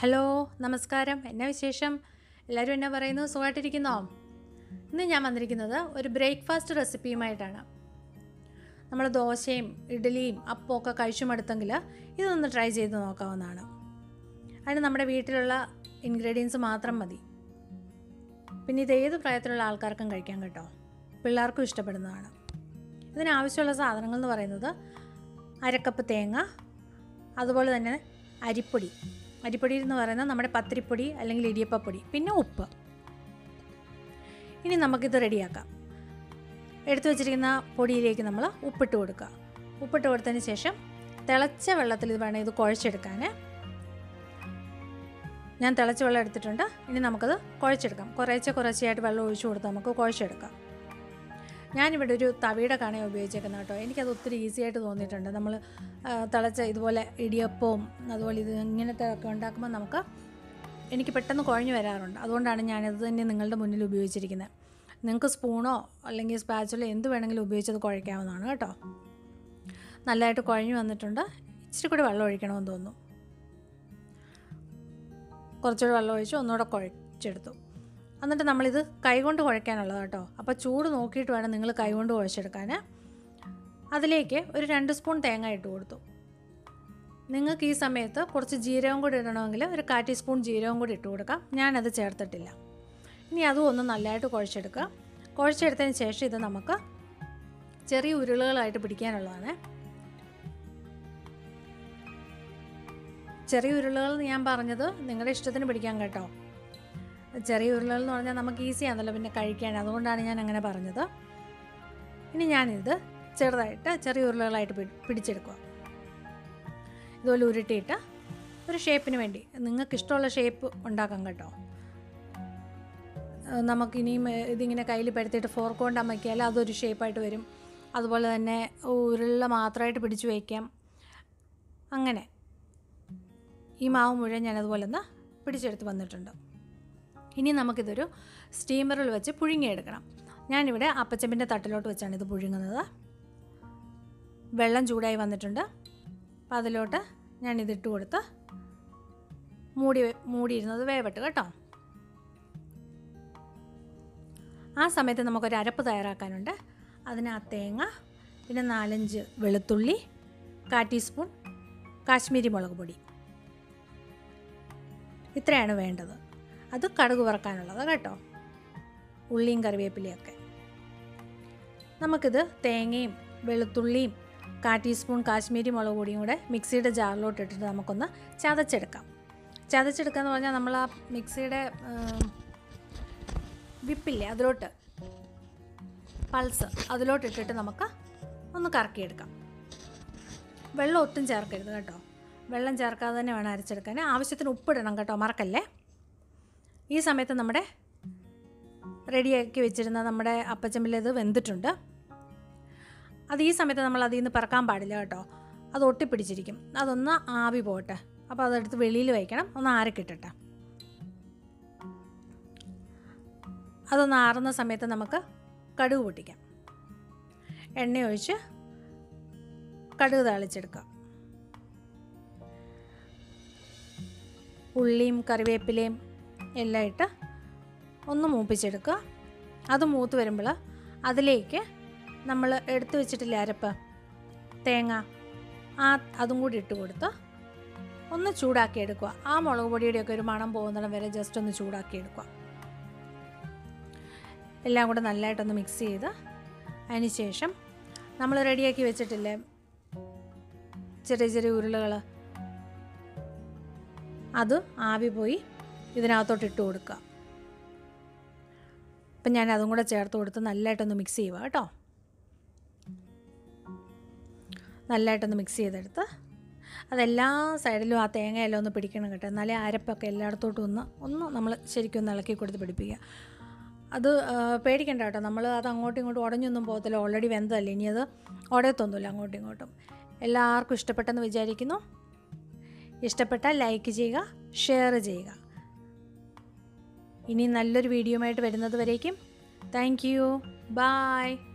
Hello നമസ്കാരം. എന്നാ വിശേഷം? എല്ലാവരും എന്നാ പറയുന്നു? സുഖമായിട്ടിരിക്കുന്നോ? ഇന്ന് ഞാൻ വന്നിരിക്കുന്നത് ഒരു ബ്രേക്ക്ഫാസ്റ്റ് റെസിപ്പിയുമായിട്ടാണ്. നമ്മൾ ദോശയും ഇഡ്ഡലിയും അപ്പമൊക്കെ കഴിച്ചു മടുത്തെങ്കിൽ ഇതൊന്ന് ട്രൈ ചെയ്ത് നോക്കാവുന്നതാണ്. അതിന് നമ്മുടെ വീട്ടിലുള്ള ഇൻഗ്രീഡിയൻസ് മാത്രം മതി. പിന്നെ ഇത് ഏത് പ്രായത്തിലുള്ള ആൾക്കാർക്കും കഴിക്കാം കേട്ടോ. പിള്ളേർക്കും ഇഷ്ടപ്പെടുന്നതാണ്. ഇതിനാവശ്യമുള്ള സാധനങ്ങൾ എന്ന് പറയുന്നത് അരക്കപ്പ് തേങ്ങ, അതുപോലെ തന്നെ അരിപ്പൊടി എന്ന് പറയുന്നത് നമ്മുടെ പത്തിരിപ്പൊടി അല്ലെങ്കിൽ ഇടിയപ്പപ്പൊടി, പിന്നെ ഉപ്പ്. ഇനി നമുക്കിത് റെഡിയാക്കാം. എടുത്തു വച്ചിരിക്കുന്ന പൊടിയിലേക്ക് നമ്മൾ ഉപ്പിട്ട് കൊടുക്കുക. ഉപ്പിട്ട് കൊടുത്തതിന് ശേഷം തിളച്ച വെള്ളത്തിൽ ഇത് വേണം ഇത് കുഴച്ചെടുക്കാൻ. ഞാൻ തിളച്ച വെള്ളം എടുത്തിട്ടുണ്ട്. ഇനി നമുക്കത് കുഴച്ചെടുക്കാം. കുറേശ്ശെയായിട്ട് വെള്ളം ഒഴിച്ചു കൊടുത്ത് നമുക്ക് കുഴച്ചെടുക്കാം. ഞാനിവിടെ ഒരു തവിയുടെ കണയാണ് ഉപയോഗിച്ചേക്കുന്നത് കേട്ടോ. എനിക്കത് ഒത്തിരി ഈസി ആയിട്ട് തോന്നിയിട്ടുണ്ട്. നമ്മൾ തിളച്ച ഇതുപോലെ ഇടിയപ്പവും അതുപോലെ ഇത് ഇങ്ങനത്തെ ഒക്കെ ഉണ്ടാക്കുമ്പോൾ എനിക്ക് പെട്ടെന്ന് കുഴഞ്ഞു വരാറുണ്ട്. അതുകൊണ്ടാണ് ഞാനത് തന്നെ നിങ്ങളുടെ മുന്നിൽ ഉപയോഗിച്ചിരിക്കുന്നത്. നിങ്ങൾക്ക് സ്പൂണോ അല്ലെങ്കിൽ സ്പാച്ചുലോ എന്ത് വേണമെങ്കിലും ഉപയോഗിച്ചത് കുഴയ്ക്കാവുന്നതാണ് കേട്ടോ. നല്ലതായിട്ട് കുഴഞ്ഞു വന്നിട്ടുണ്ട്. ഇച്ചിരി കൂടി വെള്ളം ഒഴിക്കണമെന്ന് തോന്നുന്നു. കുറച്ചുകൂടി വെള്ളം ഒഴിച്ച് ഒന്നുകൂടെ കുഴച്ചെടുത്തു. എന്നിട്ട് നമ്മളിത് കൈകൊണ്ട് കുഴയ്ക്കാനുള്ളത് കേട്ടോ. അപ്പോൾ ചൂട് നോക്കിയിട്ട് വേണം നിങ്ങൾ കൈകൊണ്ട് കുഴച്ചെടുക്കാൻ. അതിലേക്ക് ഒരു 2 സ്പൂൺ തേങ്ങ ഇട്ട് കൊടുത്തു. നിങ്ങൾക്ക് ഈ സമയത്ത് കുറച്ച് ജീരകം കൂടി ഇടണമെങ്കിൽ ഒരു 1/4 ടീസ്പൂൺ ജീരകം കൂടി ഇട്ട് കൊടുക്കാം. ഞാനത് ചേർത്തിട്ടില്ല. ഇനി അതും ഒന്ന് നല്ലതായിട്ട് കുഴച്ചെടുക്കുക. കുഴച്ചെടുത്തതിന് ശേഷം ഇത് നമുക്ക് ചെറിയ ഉരുളകളായിട്ട് പിടിക്കാനുള്ളതാണ്. ചെറിയ ഉരുളകൾ എന്ന് ഞാൻ പറഞ്ഞത് നിങ്ങളുടെ ഇഷ്ടത്തിന് പിടിക്കാം കേട്ടോ. ചെറിയ ഉരുളകൾ എന്ന് പറഞ്ഞാൽ നമുക്ക് ഈസി ആണല്ലോ പിന്നെ കഴിക്കാൻ. അതുകൊണ്ടാണ് ഞാൻ അങ്ങനെ പറഞ്ഞത്. ഇനി ഞാനിത് ചെറുതായിട്ട് ചെറിയ ഉരുളകളായിട്ട് പിടിച്ചെടുക്കുക. ഇതുപോലെ ഉരുട്ടിയിട്ട് ഒരു ഷേപ്പിന് വേണ്ടി നിങ്ങൾക്ക് ഇഷ്ടമുള്ള ഷേപ്പ് ഉണ്ടാക്കാം കേട്ടോ. നമുക്കിനിയും ഇതിങ്ങനെ കയ്യിൽ പരത്തിയിട്ട് ഫോർക്ക് കൊണ്ട് അമക്കിയാൽ അതൊരു ഷേപ്പായിട്ട് വരും. അതുപോലെ തന്നെ ഉരുള മാത്രമായിട്ട് പിടിച്ച് വയ്ക്കാം. അങ്ങനെ ഈ മാവ് മുഴുവൻ ഞാനതുപോലെ ഒന്ന് പിടിച്ചെടുത്ത് വന്നിട്ടുണ്ട്. ഇനി നമുക്കിതൊരു സ്റ്റീമറിൽ വെച്ച് പുഴുങ്ങിയെടുക്കണം. ഞാനിവിടെ അപ്പച്ചമ്പിൻ്റെ തട്ടിലോട്ട് വെച്ചാണ് ഇത് പുഴുങ്ങുന്നത്. വെള്ളം ചൂടായി വന്നിട്ടുണ്ട്. അപ്പോൾ അതിലോട്ട് ഞാനിതിട്ട് കൊടുത്ത് മൂടിയിരുന്നത് വേവട്ട് കേട്ടോ. ആ സമയത്ത് നമുക്കൊരു അരപ്പ് തയ്യാറാക്കാനുണ്ട്. അതിന് ആ തേങ്ങ, പിന്നെ 4-5 വെളുത്തുള്ളി, 1/4 ടീസ്പൂൺ കാശ്മീരി മുളക് പൊടി, ഇത്രയാണ് വേണ്ടത്. അത് കടുക് വറക്കാനുള്ളത് കേട്ടോ. ഉള്ളിയും കറിവേപ്പിലയൊക്കെ. നമുക്കിത് തേങ്ങയും വെളുത്തുള്ളിയും 1/4 ടീസ്പൂൺ കാശ്മീരി മുളക് പൊടിയും കൂടെ മിക്സിയുടെ ജാറിലോട്ട് ഇട്ടിട്ട് നമുക്കൊന്ന് ചതച്ചെടുക്കാം. ചതച്ചെടുക്കാന്ന് പറഞ്ഞാൽ നമ്മൾ ആ മിക്സിയുടെ വിപ്പില്ലേ അതിലോട്ട് പൾസ് അതിലോട്ട് ഇട്ടിട്ട് നമുക്ക് ഒന്ന് കറക്കിയെടുക്കാം. വെള്ളം ഒട്ടും ചേർക്കരുത് കേട്ടോ. വെള്ളം ചേർക്കാതെ തന്നെ വേണം അരച്ചെടുക്കാൻ. ആവശ്യത്തിന് ഉപ്പിടണം കേട്ടോ, മറക്കല്ലേ. ഈ സമയത്ത് നമ്മുടെ റെഡിയാക്കി വെച്ചിരുന്ന നമ്മുടെ അപ്പച്ചമ്പിലേത് വെന്തിട്ടുണ്ട്. അത് ഈ സമയത്ത് നമ്മൾ അതിൽ നിന്ന് പറക്കാൻ പാടില്ല കേട്ടോ. അത് ഒട്ടിപ്പിടിച്ചിരിക്കും. അതൊന്ന് ആവി പോട്ടെ. അപ്പോൾ അതെടുത്ത് വെളിയിൽ വയ്ക്കണം. ഒന്ന് ആരക്കിട്ടിട്ട് അതൊന്ന് ആറുന്ന സമയത്ത് നമുക്ക് കടുക് പൊട്ടിക്കാം. എണ്ണ ഒഴിച്ച് കടുക് താളിച്ചെടുക്കാം. ഉള്ളിയും കറിവേപ്പിലയും എല്ലാം ഇട്ട് ഒന്ന് മൂപ്പിച്ചെടുക്കുക. അത് മൂത്ത് വരുമ്പോൾ അതിലേക്ക് നമ്മൾ എടുത്തു വെച്ചിട്ടില്ല അരപ്പ് തേങ്ങ, അതും കൂടി ഇട്ട് കൊടുത്ത് ഒന്ന് ചൂടാക്കി എടുക്കുക. ആ മുളക് പൊടിയുടെയൊക്കെ ഒരു മണം പോകുന്നിടം വരെ ജസ്റ്റ് ഒന്ന് ചൂടാക്കി എടുക്കുക. എല്ലാം കൂടെ നല്ലതായിട്ടൊന്ന് മിക്സ് ചെയ്ത് അതിന് ശേഷം നമ്മൾ റെഡിയാക്കി വെച്ചിട്ടില്ലേ ചെറിയ ചെറിയ ഉരുളകൾ, അത് ആവി പോയി ഇതിനകത്തോട്ട് ഇട്ട് കൊടുക്കുക. അപ്പം ഞാൻ അതും കൂടെ ചേർത്ത് കൊടുത്ത് നല്ലതായിട്ടൊന്ന് മിക്സ് ചെയ്യുക കേട്ടോ. നല്ലതായിട്ടൊന്ന് മിക്സ് ചെയ്തെടുത്ത് അതെല്ലാ സൈഡിലും ആ തേങ്ങയെല്ലാം ഒന്ന് പിടിക്കണം കേട്ടോ. എന്നാലേ അരപ്പൊക്കെ എല്ലായിടത്തോട്ടും ഒന്ന് നമ്മൾ ശരിക്കും ഒന്ന് ഇളക്കി കൊടുത്ത് പിടിപ്പിക്കുക. അത് പേടിക്കണ്ട കേട്ടോ. നമ്മൾ അത് അങ്ങോട്ടും ഇങ്ങോട്ടും ഉടഞ്ഞൊന്നും പോകത്തില്ല. ഓൾറെഡി വെന്തതല്ലേ. ഇനി അത് ഉടയത്തൊന്നുമില്ല അങ്ങോട്ടും ഇങ്ങോട്ടും. എല്ലാവർക്കും ഇഷ്ടപ്പെട്ടെന്ന് വിചാരിക്കുന്നു. ഇഷ്ടപ്പെട്ടാൽ ലൈക്ക് ചെയ്യുക, ഷെയർ ചെയ്യുക. ഇനി നല്ലൊരു വീഡിയോയുമായിട്ട് വരുന്നത് വരേക്കും താങ്ക് യു. ബൈ.